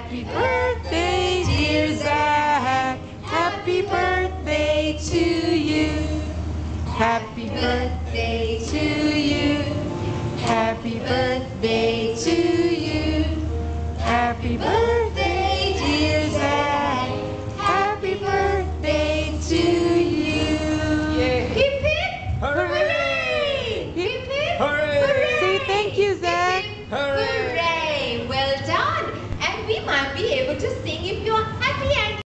Happy birthday, dear Zach. Happy birthday to you. Happy birthday to you. Happy birthday to you. Happy birthday.